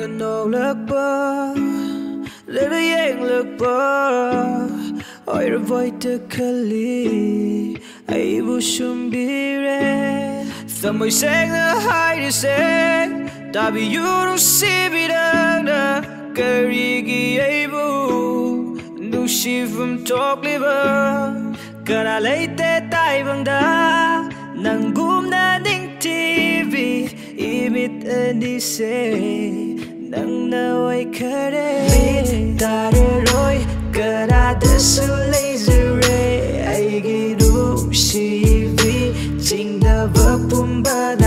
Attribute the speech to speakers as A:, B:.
A: nô lắc bơ lỡ đã yên lắc bơ oi ra voi ta khali ai bu shum bi re samai sang na hai de se ta bi you don't see bi da na kari gi ai bu nu shi from talk liver kana lấy te tai bang da nang gum na ding tv imit ani se nang na wai khare ta re roi kana de su lazy re ai gi du shi vi ching da va pum ba